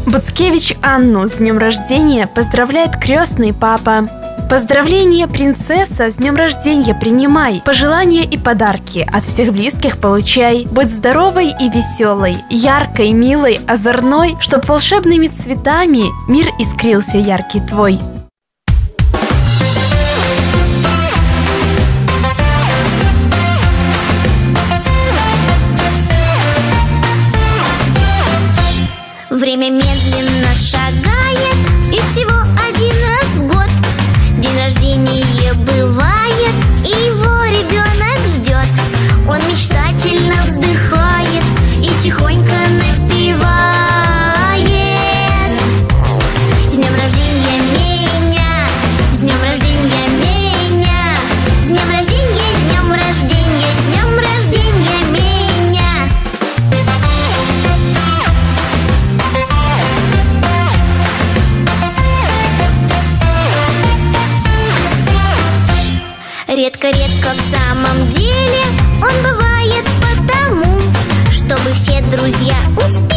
Буцкевич Анну с днем рождения поздравляет крестный папа. Поздравления, принцесса, с днем рождения принимай. Пожелания и подарки от всех близких получай. Будь здоровой и веселой, яркой, милой, озорной, чтоб волшебными цветами мир искрился яркий твой. Время медленно шагает, и всего один раз в год день рождения бывает, и его ребенок ждет. Он мечтательно вздыхает и тихонько напевает: с днем рождения меня, с днем рождения меня, с днем рождения, с днем рождения, с днем рождения меня. Редко-редко в самом деле он бывает потому, чтобы все друзья успели